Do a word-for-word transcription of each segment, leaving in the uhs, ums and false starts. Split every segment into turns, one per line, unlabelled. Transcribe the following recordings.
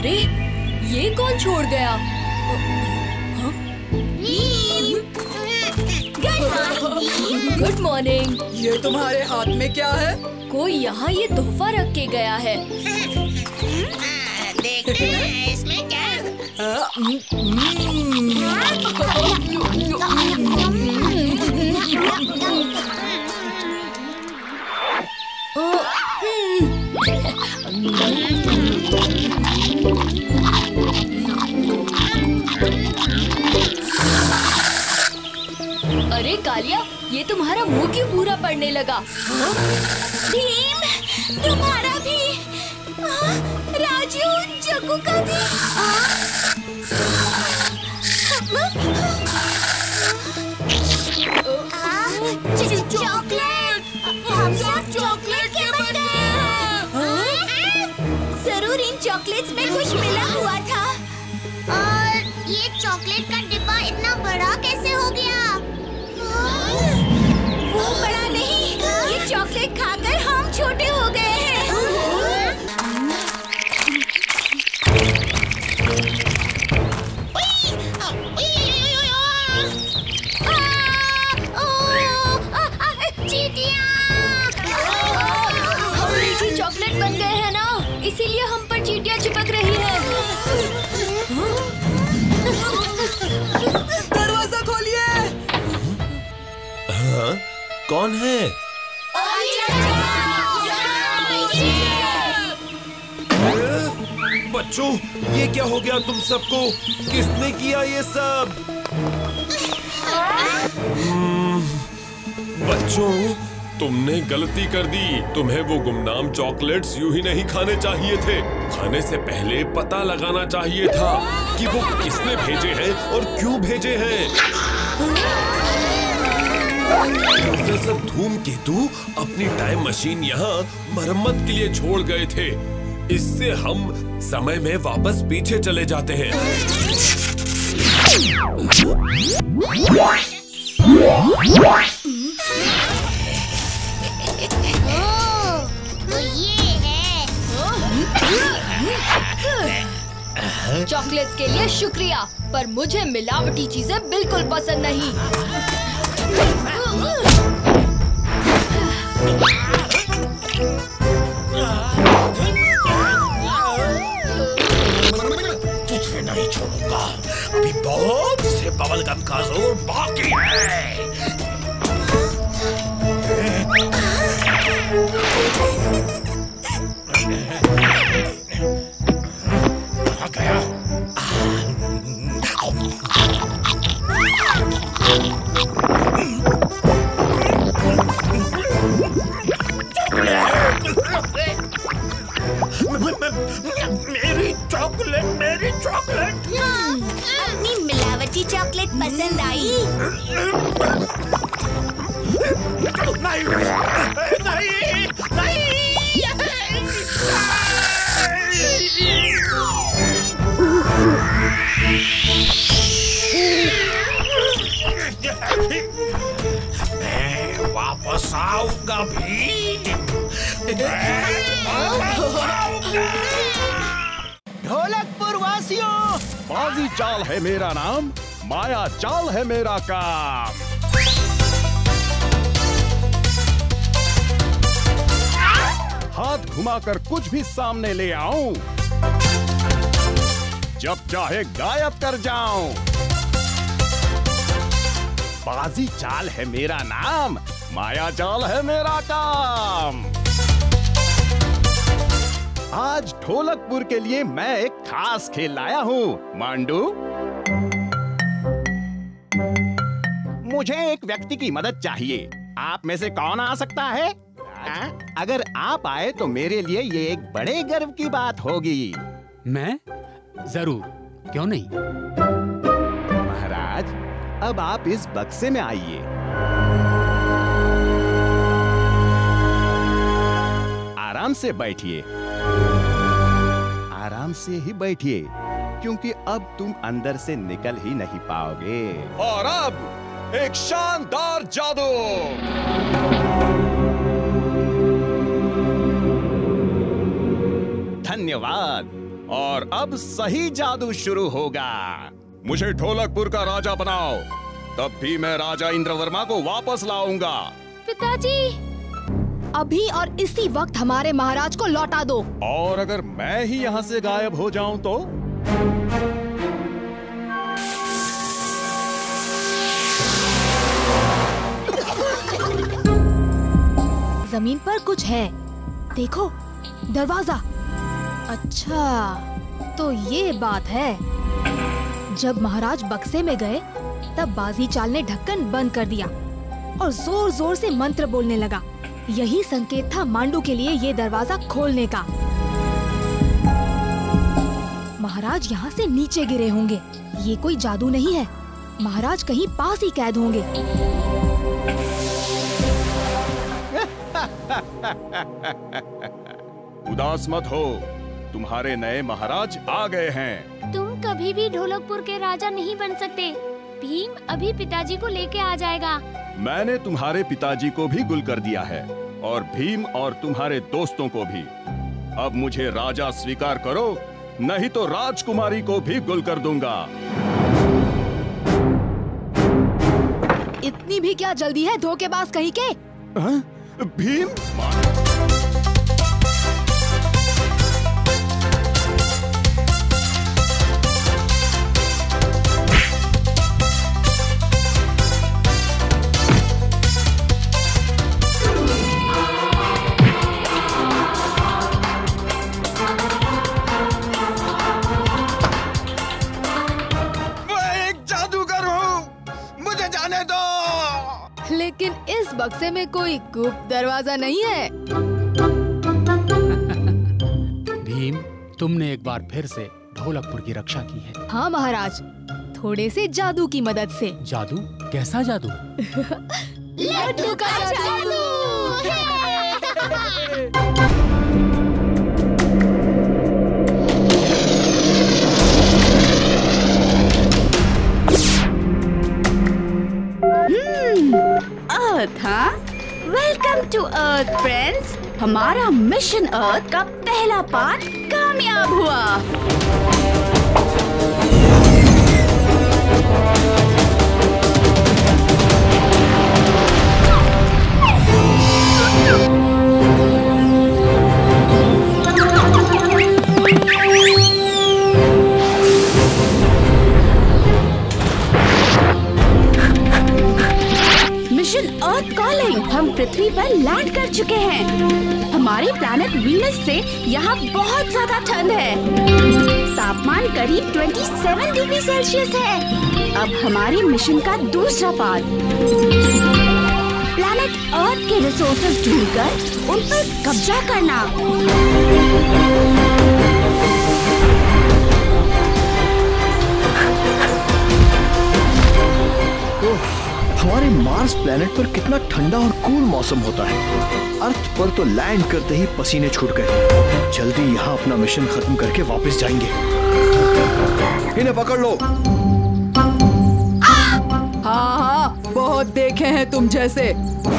अरे ये कौन छोड़ गया? Good morning.
ये तुम्हारे हाथ में क्या है?
कोई यहाँ ये तोहफा रख के गया है।
देखते हैं इसमें क्या है।
अरे कालिया, ये तुम्हारा मुंह क्यों भूरा पड़ने लगा?
भीम, तुम्हारा भी, राजू, जग्गू का भी। चॉकलेट, हम सब चॉकलेट के बने हैं। जरूर इन चॉकलेट्स में कुछ मिला हुआ था।
और ये चॉकलेट का डिब्बा इतना बड़ा कैसे हो गया?
वो बड़ा नहीं, ये चॉकलेट खाकर हम छोटे हो गए हैं।
हम मीठी चॉकलेट बन गए हैं ना, इसीलिए हम पर चींटियां चिपक रही हैं।
दरवाजा खोलिए।
हाँ? कौन है? बच्चों, ये क्या हो गया तुम सबको? किसने किया ये सब? बच्चों, तुमने गलती कर दी। तुम्हें वो गुमनाम चॉकलेट्स यूं ही नहीं खाने चाहिए थे। खाने से पहले पता लगाना चाहिए था कि वो किसने भेजे हैं और क्यों भेजे हैं। प्रोफेसर धूमकेतु अपनी टाइम मशीन यहाँ मरम्मत के लिए छोड़ गए थे। इससे हम समय में वापस पीछे चले जाते हैं।
तो ये है।
चॉकलेट्स के लिए शुक्रिया, पर मुझे मिलावटी चीजें बिल्कुल पसंद नहीं।
तुझे नहीं छोड़ूंगा। अभी बहुत से बबल गम का जोर बाकी है। कहाँ गया? मेरी चॉकलेट, मेरी चॉकलेट।
अपनी मिलावटी चॉकलेट पसंद आई?
नहीं, नहीं, नहीं। मैं वापस आऊंगा भी।
ढोलकपुर वासियों, बाजी चाल है मेरा नाम, माया चाल है मेरा काम। हाथ घुमाकर कुछ भी सामने ले आऊं, जब चाहे गायब कर जाऊं। बाजी चाल है मेरा नाम, माया चाल है मेरा काम। आज ढोलकपुर के लिए मैं एक खास खेल लाया हूँ। मांडू, मुझे एक व्यक्ति की मदद चाहिए। आप में से कौन आ सकता है? आ? अगर आप आए तो मेरे लिए ये एक बड़े गर्व की बात होगी।
मैं? जरूर, क्यों नहीं।
महाराज, अब आप इस बक्से में आइए। आराम से बैठिए, आराम से ही बैठिए, क्योंकि अब तुम अंदर से निकल ही नहीं पाओगे। और अब एक शानदार जादू। धन्यवाद। और अब सही जादू शुरू होगा। मुझे ढोलकपुर का राजा बनाओ, तब भी मैं राजा इंद्रवर्मा को वापस लाऊंगा।
पिताजी, अभी और इसी वक्त हमारे महाराज को लौटा दो।
और अगर मैं ही यहाँ से गायब हो जाऊं तो?
जमीन पर कुछ है, देखो, दरवाजा। अच्छा, तो ये बात है। जब महाराज बक्से में गए तब बाजी चाल ने ढक्कन बंद कर दिया और जोर जोर से मंत्र बोलने लगा। यही संकेत था मांडू के लिए ये दरवाजा खोलने का। महाराज यहाँ से नीचे गिरे होंगे। ये कोई जादू नहीं है, महाराज कहीं पास ही कैद होंगे।
उदास मत हो, तुम्हारे नए महाराज आ गए हैं।
तुम कभी भी ढोलकपुर के राजा नहीं बन सकते। भीम अभी पिताजी को लेके आ जाएगा।
मैंने तुम्हारे पिताजी को भी गुल कर दिया है और भीम और तुम्हारे दोस्तों को भी। अब मुझे राजा स्वीकार करो, नहीं तो राजकुमारी को भी गुल कर दूंगा।
इतनी भी क्या जल्दी है धोखेबाज कहीं के?
आ? भीम,
लेकिन इस बक्से में कोई गुप्त दरवाजा नहीं है।
भीम, तुमने एक बार फिर से ढोलकपुर की रक्षा की है।
हाँ महाराज, थोड़े से जादू की मदद से।
जादू? कैसा जादू?
लड्डू का जादू।
अर्थ, हाँ? Welcome to earth friends. हमारा मिशन अर्थ का पहला पार्ट कामयाब हुआ। अर्थ कॉलिंग, हम पृथ्वी पर लैंड कर चुके हैं। हमारे प्लैनेट वीनस से यहाँ बहुत ज्यादा ठंड है। तापमान करीब सत्ताईस डिग्री सेल्सियस है। अब हमारे मिशन का दूसरा पार्ट, प्लैनेट अर्थ के रिसोर्सेज ढूंढकर उन पर कब्जा करना।
हमारे मार्स प्लैनेट पर कितना ठंडा और कूल मौसम होता है। अर्थ पर तो लैंड करते ही पसीने छूट गए। जल्दी यहाँ अपना मिशन खत्म करके वापस जाएंगे। इन्हें पकड़ लो।
हाँ हाँ, बहुत देखे हैं तुम जैसे।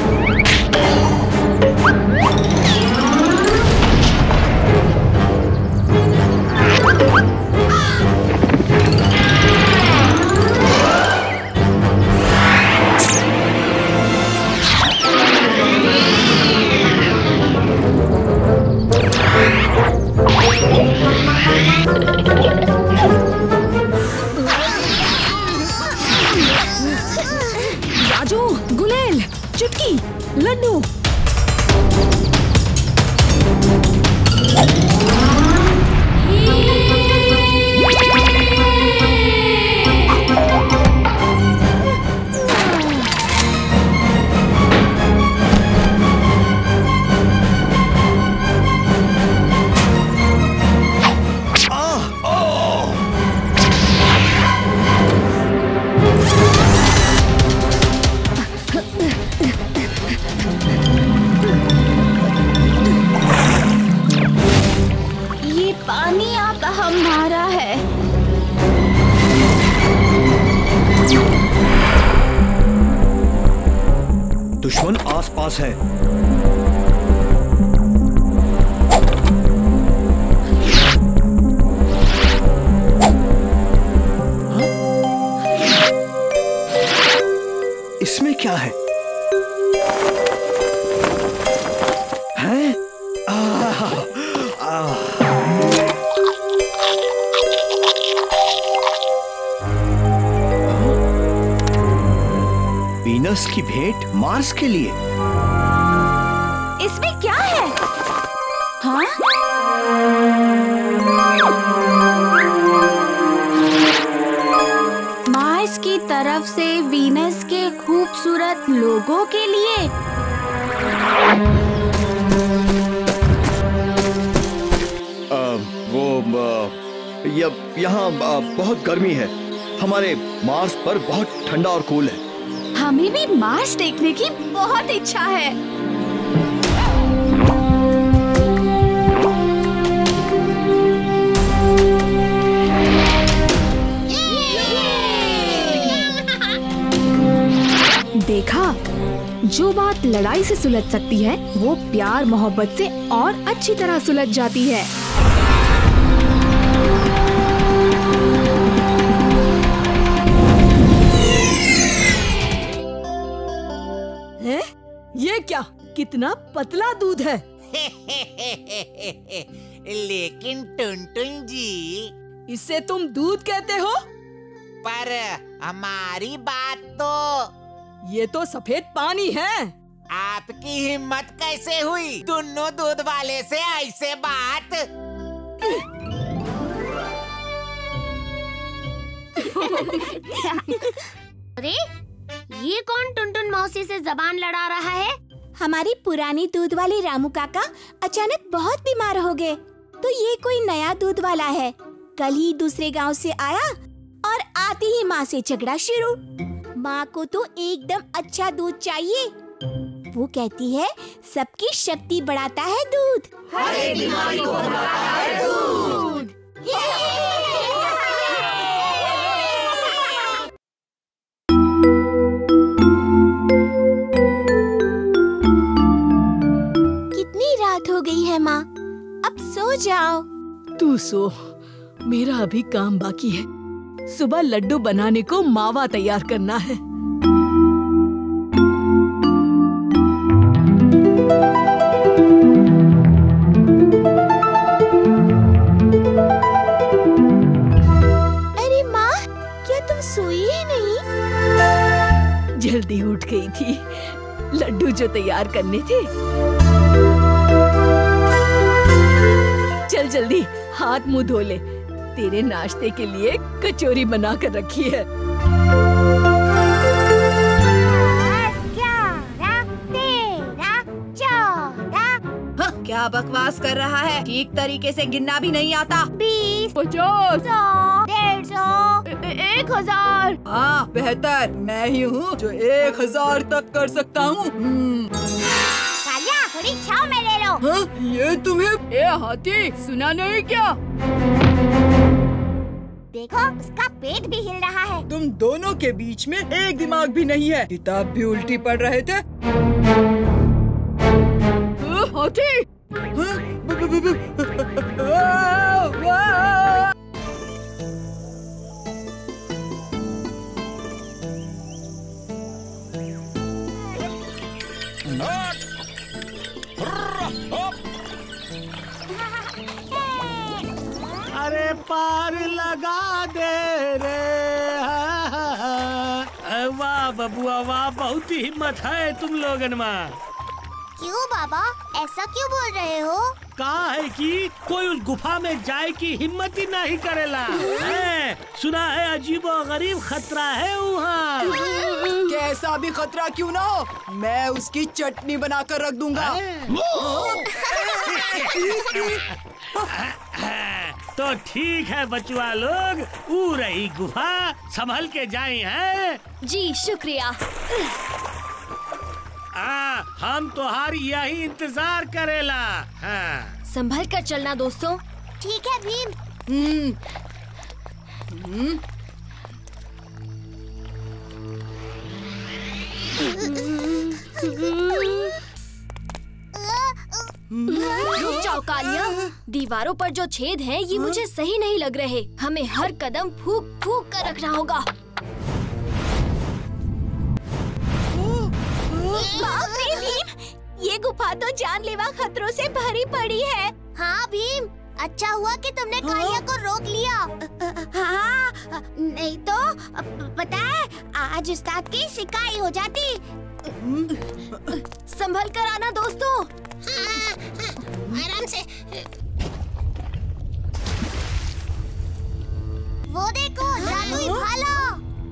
राजू, गुलेल, चुटकी, लड्डू।
दुश्मन आसपास है। वीनस की भेंट मार्स के लिए।
इसमें क्या है? हाँ? मार्स की तरफ से वीनस के खूबसूरत लोगों के लिए।
आ, वो आ, य, यहाँ आ, बहुत गर्मी है। हमारे मार्स पर बहुत ठंडा और कूल है।
हमें भी मार्स देखने की बहुत इच्छा है। देखा, जो बात लड़ाई से सुलझ सकती है वो प्यार मोहब्बत से और अच्छी तरह सुलझ जाती है।
हैं? ये क्या, कितना पतला दूध है।
लेकिन टुनटुन जी,
इसे तुम दूध कहते हो?
पर हमारी बात तो,
ये तो सफेद पानी है।
आपकी हिम्मत कैसे हुई दोनों दूध वाले से ऐसे बात?
अरे ये कौन टुनटुन मौसी से जबान लड़ा रहा है?
हमारी पुरानी दूध वाली रामू काका अचानक बहुत बीमार हो गए, तो ये कोई नया दूध वाला है। कल ही दूसरे गांव से आया और आते ही माँ से झगड़ा शुरू। माँ को तो एकदम अच्छा दूध चाहिए। वो कहती है सबकी शक्ति बढ़ाता है दूध,
हर एक बीमारी को भगाता है दूध।
कितनी रात हो गई है माँ, अब सो जाओ।
तू सो, मेरा अभी काम बाकी है। सुबह लड्डू बनाने को मावा तैयार करना है।
अरे माँ, क्या तुम सोई ही नहीं?
जल्दी उठ गई थी, लड्डू जो तैयार करने थे। चल जल्दी हाथ मुंह धो ले, तेरे नाश्ते के लिए कचौरी बना कर रखी है।
हाँ, क्या बकवास कर रहा है? ठीक तरीके से गिनना भी नहीं आता।
बीस,
पचास,
सौ, डेढ़ सौ,
एक हजार। हाँ, बेहतर मैं ही हूँ जो एक हजार तक कर सकता हूँ।
थोड़ी छाव में ले लो।
हाँ, ये तुम्हें ए हाथी सुना नहीं क्या?
देखो, उसका पेट भी हिल रहा है।
तुम दोनों के बीच में एक दिमाग भी नहीं है। किताब भी उल्टी पढ़ रहे थे। हाथी,
अरे पार लगा दे रे। वाह बबुआ वाह, बहुत ही हिम्मत है तुम लोगन में।
क्यों बाबा, ऐसा क्यों बोल रहे हो?
कहा है कि कोई उस गुफा में जाए की हिम्मत ही नहीं करेला है। सुना है अजीब और गरीब खतरा है वहाँ।
कैसा भी खतरा क्यों ना हो, मैं उसकी चटनी बनाकर रख दूंगा।
तो ठीक है बचुआ लोग, ऊ रही गुफा, संभल के जाए हैं।
जी शुक्रिया।
आ, हम तोहार यही इंतजार करेला। हाँ।
संभल कर चलना दोस्तों।
ठीक है भीम।
हम्म। हम्म।
रुक जाओ कालिया, दीवारों पर जो छेद हैं ये मुझे सही नहीं लग रहे। हमें हर कदम फूक फूक कर रखना होगा।
बाप रे भीम, ये गुफा तो जानलेवा खतरों से भरी पड़ी है। हाँ भीम,
अच्छा हुआ कि तुमने कालिया को रोक लिया। हाँ, नहीं तो पता है आज उस्ताद की शिकायत हो जाती।
संभल कर आना दोस्तों।
हाँ, हाँ, आराम से। वो देखो जादुई भाला।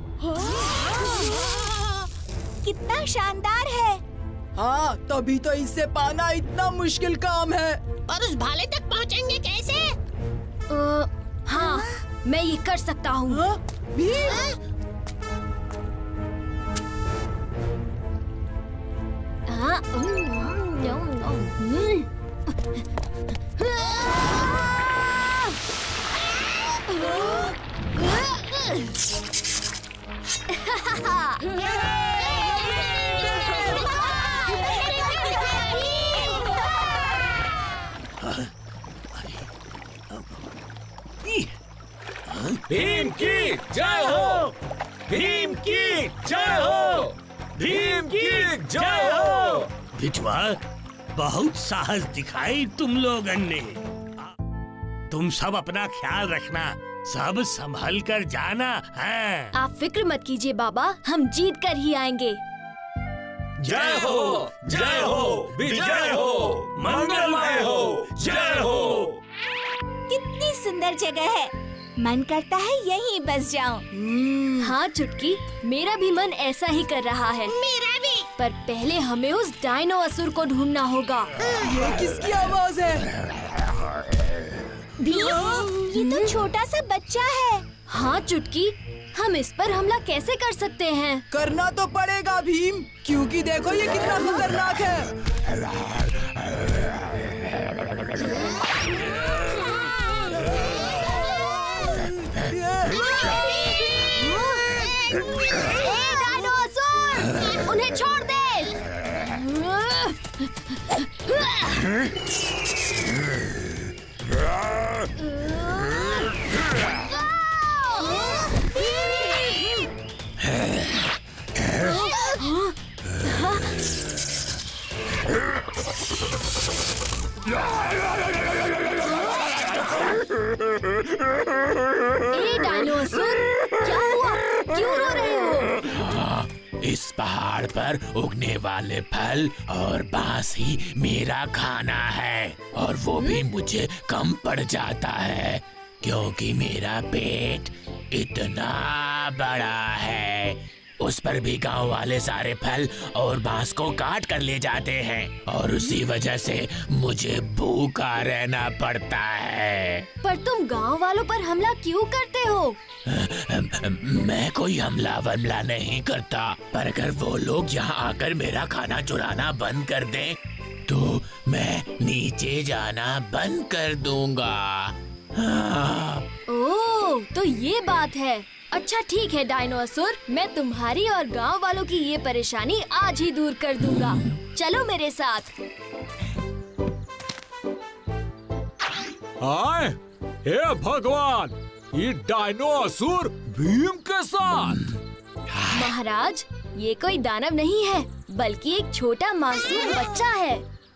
कितना शानदार है।
हाँ, तभी तो इससे पाना इतना मुश्किल काम है।
पर उस भाले तक पहुँचेंगे कैसे?
आ, हाँ, मैं ये कर सकता हूँ।
हाँ,
हाँ,
भीम की जय हो, भीम की जय हो, भीम की जय हो।
बिटवा, बहुत साहस दिखाई तुम लोगन ने। तुम सब अपना ख्याल रखना, सब संभल कर जाना है।
आप फिक्र मत कीजिए बाबा, हम जीत कर ही आएंगे।
जय हो, जय हो, विजय हो, मंगलमय हो, जय हो।
कितनी सुंदर जगह है, मन करता है यहीं बस जाऊं।
हाँ चुटकी, मेरा भी मन ऐसा ही कर रहा है।
मेरा भी।
पर पहले हमें उस डायनो असुर को ढूंढना होगा।
ये किसकी आवाज है?
भीम, ये तो छोटा सा बच्चा है।
हाँ चुटकी, हम इस पर हमला कैसे कर सकते हैं?
करना तो पड़ेगा भीम, क्योंकि देखो ये कितना खतरनाक है।
डायनासोर, उन्हें छोड़ दे। ए डायनासोर, क्या हुआ? क्यों रो रहे हो?
इस पहाड़ पर उगने वाले फल और बांस ही मेरा खाना है, और वो भी मुझे कम पड़ जाता है क्योंकि मेरा पेट इतना बड़ा है। उस पर भी गांव वाले सारे फल और बांस को काट कर ले जाते हैं, और उसी वजह से मुझे भूखा रहना पड़ता है।
पर तुम गांव वालों पर हमला क्यों करते हो?
मैं कोई हमला वमला नहीं करता, पर अगर वो लोग यहाँ आकर मेरा खाना चुराना बंद कर दें, तो मैं नीचे जाना बंद कर दूंगा। हाँ।
ओह, तो ये बात है। अच्छा ठीक है डायनासोर, मैं तुम्हारी और गांव वालों की ये परेशानी आज ही दूर कर दूंगा। चलो मेरे साथ।
हाय, हे भगवान, ये डायनासोर भीम के साथ।
महाराज, ये कोई दानव नहीं है, बल्कि एक छोटा मासूम बच्चा है।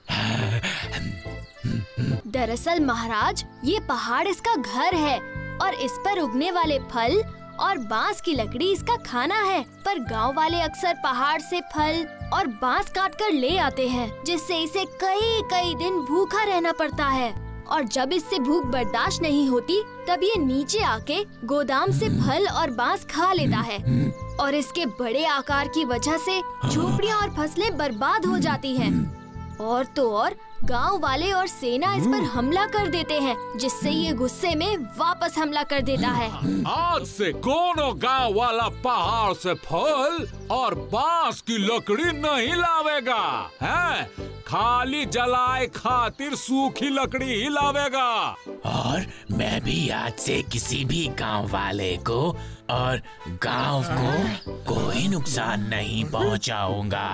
दरअसल महाराज, ये पहाड़ इसका घर है और इस पर उगने वाले फल और बांस की लकड़ी इसका खाना है। पर गांव वाले अक्सर पहाड़ से फल और बांस काट कर ले आते हैं, जिससे इसे कई कई दिन भूखा रहना पड़ता है। और जब इससे भूख बर्दाश्त नहीं होती, तब ये नीचे आके गोदाम से फल और बांस खा लेता है, और इसके बड़े आकार की वजह से झोपड़ियाँ और फसलें बर्बाद हो जाती हैं। और तो और गांव वाले और सेना इस पर हमला कर देते हैं, जिससे ये गुस्से में वापस हमला कर देता है।
आज से कोनो गांव वाला पहाड़ से फल और बांस की लकड़ी नहीं लावेगा, है? खाली जलाए खातिर सूखी लकड़ी ही लावेगा।
और मैं भी आज से किसी भी गांव वाले को और गांव को कोई नुकसान नहीं पहुंचाऊंगा।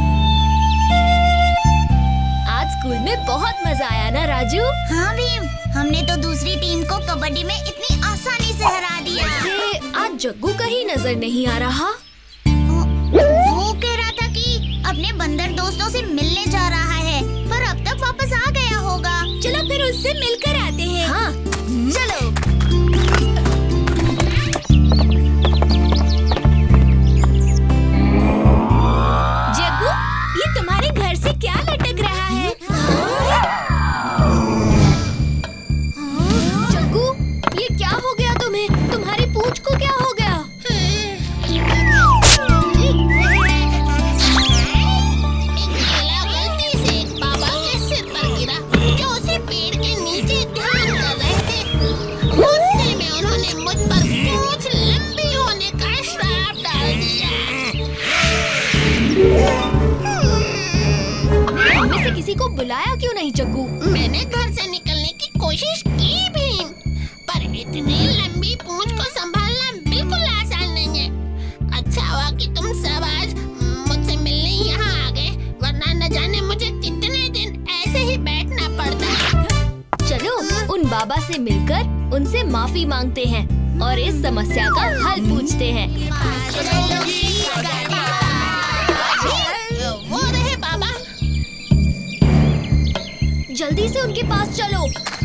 आज स्कूल में बहुत मजा आया ना राजू?
हाँ भीम, हमने तो दूसरी टीम को कबड्डी में इतनी आसानी से हरा दिया।
वैसे आज जग्गू कहीं नजर नहीं आ रहा।
वो कह रहा था कि अपने बंदर दोस्तों से मिलने जा रहा है, पर अब तक वापस आ गया होगा।
चलो फिर उससे उनसे मिलकर आते हैं।
हाँ, चलो।
जग्गू, ये तुम्हारे घर से क्या लटक रहा है?
जग्गू, ये क्या हो गया तुम्हें? तुम्हारी पूंछ को क्या हो गया? किसी को बुलाया क्यों नहीं जग्गू?
मैंने घर से निकलने की कोशिश की भी, पर इतनी लंबी पूंछ को संभालना बिल्कुल आसान नहीं है। अच्छा हुआ कि तुम सब आज मुझसे मिलने यहाँ आ गए, वरना न जाने मुझे कितने दिन ऐसे ही बैठना पड़ता।
चलो उन बाबा से मिलकर उनसे माफी मांगते हैं और इस समस्या का हल पूछते हैं।
वो रहे बाबा।
जल्दी से उनके पास चलो।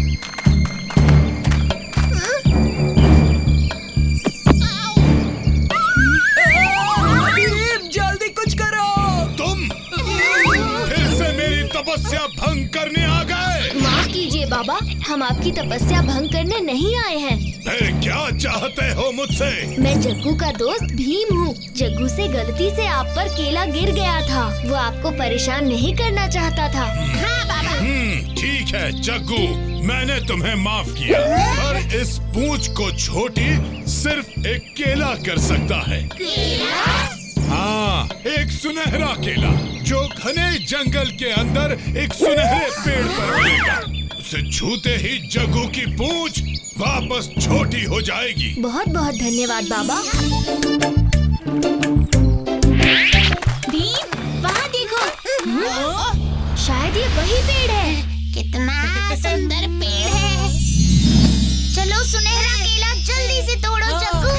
जल्दी कुछ करो।
तुम फिर से मेरी तपस्या भंग करने आ गए।
माफ कीजिए बाबा, हम आपकी तपस्या भंग करने नहीं आए हैं।
फिर क्या चाहते हो मुझसे?
मैं जग्गू का दोस्त भीम हूँ। जग्गू से गलती से आप पर केला गिर गया था। वो आपको परेशान नहीं करना चाहता था।
हाँ बाबा।
हम्म, ठीक है जग्गू, मैंने तुम्हें माफ किया, पर इस पूंछ को छोटी सिर्फ एक केला कर सकता है।
केला?
हाँ, एक सुनहरा केला जो घने जंगल के अंदर एक सुनहरे पेड़ पर मिलेगा। उसे छूते ही जग्गू की पूंछ वापस छोटी हो जाएगी।
बहुत बहुत धन्यवाद बाबा।
भीम, वहाँ देखो।
शायद ये वही पेड़ है।
कितना सुंदर पेड़ है। चलो सुनहरा केला जल्दी से तोड़ो जग्गू।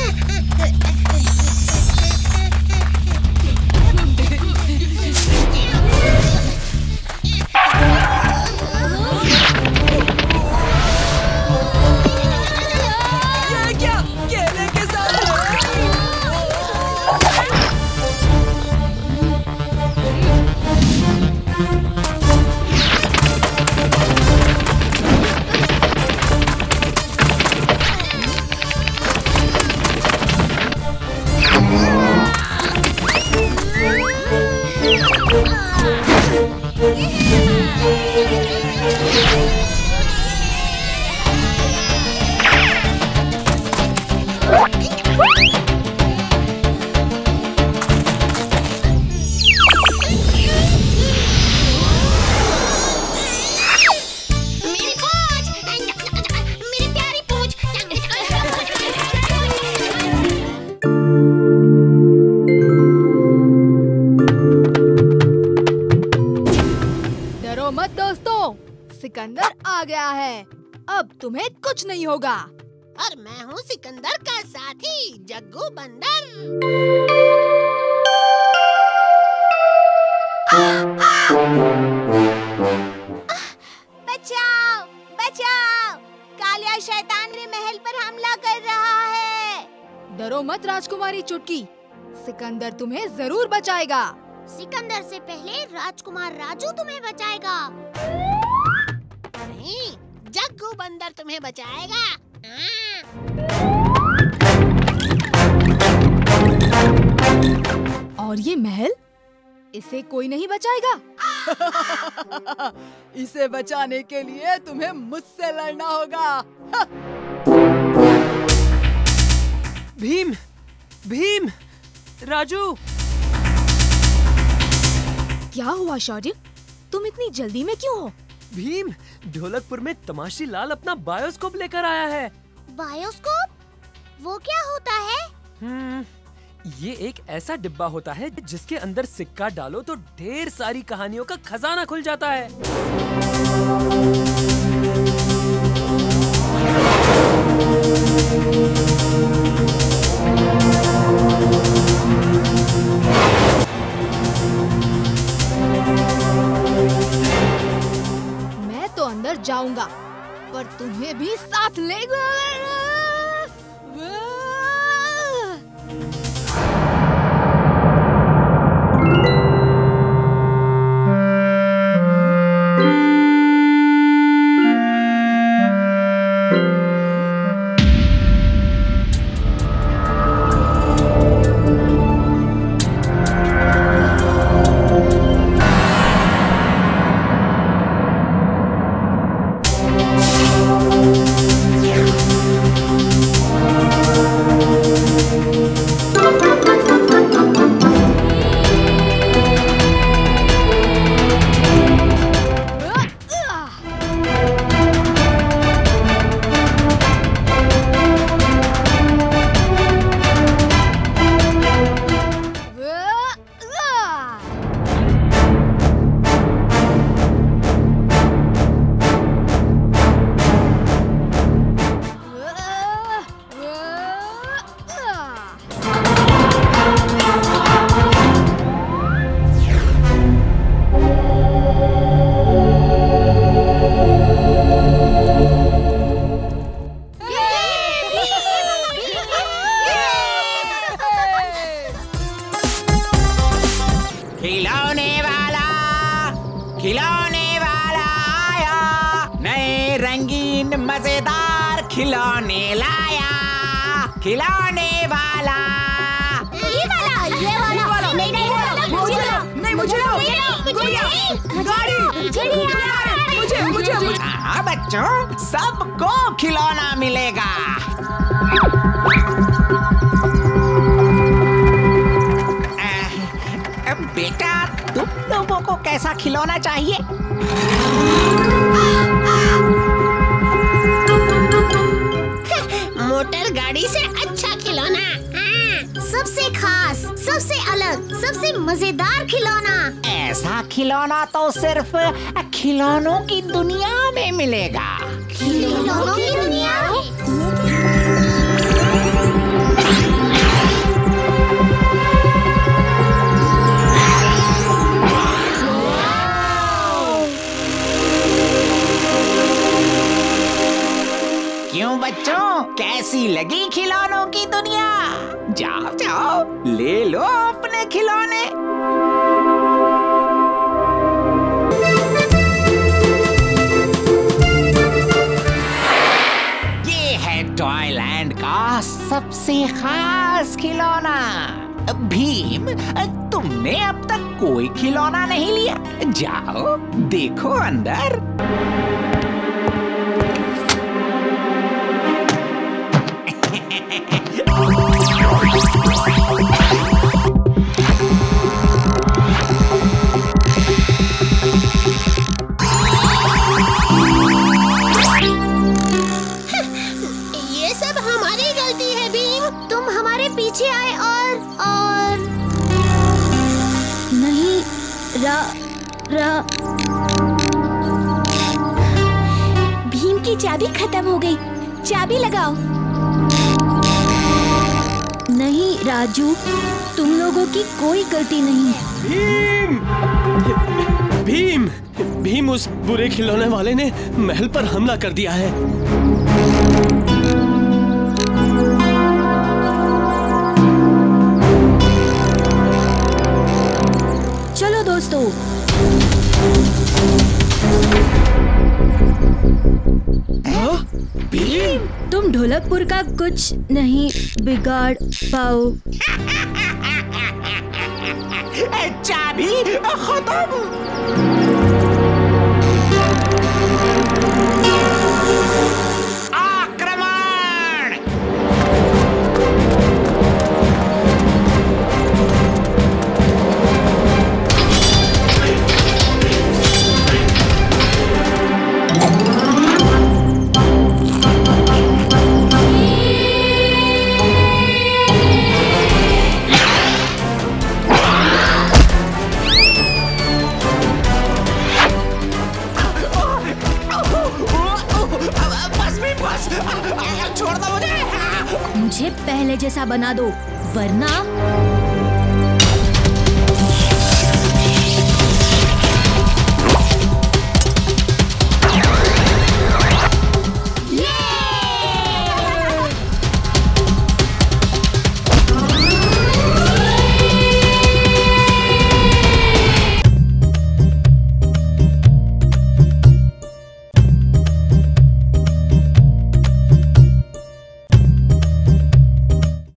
ये क्या केले के साथ?
सिकंदर आ गया है। अब तुम्हें कुछ नहीं होगा।
और मैं हूँ सिकंदर का साथी जग्गू बंदर। बचाओ, बचाओ! कालिया शैतान ने महल पर हमला कर रहा है।
डरो मत राजकुमारी चुटकी, सिकंदर तुम्हें जरूर बचाएगा।
सिकंदर से पहले राजकुमार राजू तुम्हें बचाएगा। नहीं, जग्गू बंदर तुम्हें बचाएगा।
और ये महल, इसे कोई नहीं बचाएगा।
इसे बचाने के लिए तुम्हें मुझसे लड़ना होगा।
भीम, भीम, राजू।
क्या हुआ शौर्य? तुम इतनी जल्दी में क्यों हो?
भीम, ढोलकपुर में तमाशी लाल अपना बायोस्कोप लेकर आया है।
बायोस्कोप? वो क्या होता है?
हम्म, ये एक ऐसा डिब्बा होता है जिसके अंदर सिक्का डालो तो ढेर सारी कहानियों का खजाना खुल जाता है।
मैं तो अंदर जाऊंगा,
खिलौने वाला आया, नए रंगीन मजेदार खिलौने लाया। खिलौने वाला
ये वाला, ये वाला, नहीं नहीं मुझे दो, नहीं मुझे दो, गुड़िया, गाड़ी, मुझे मुझे मुझे।
हाँ बच्चों, सबको खिलौना मिलेगा। आ, बेटा, तुम लोगों को कैसा खिलौना चाहिए?
मोटर गाड़ी से अच्छा खिलौना। हाँ, सबसे खास, सबसे अलग, सबसे मजेदार खिलौना।
ऐसा खिलौना तो सिर्फ खिलौनों की दुनिया में मिलेगा।
खिलौनों की दुनिया?
क्यों बच्चों, कैसी लगी खिलौनों की दुनिया? जाओ जाओ, ले लो अपने खिलौने। ये है टॉयलैंड का सबसे खास खिलौना। भीम, तुमने अब तक कोई खिलौना नहीं लिया? जाओ देखो अंदर।
ये सब हमारी गलती है भीम। तुम हमारे पीछे आए और और
नहीं रा रा भीम की चाबी खत्म हो गई। चाबी लगाओ। नहीं राजू, तुम लोगों की कोई गलती नहीं है।
भीम! भीम! भीम, उस बुरे खिलौने वाले ने महल पर हमला कर दिया है।
चलो दोस्तों।
भीम,
तुम ढोलकपुर का कुछ नहीं बिगाड़ पाओ।
चाबी खत्म। आक्रमण!
मुझे पहले जैसा बना दो, वरना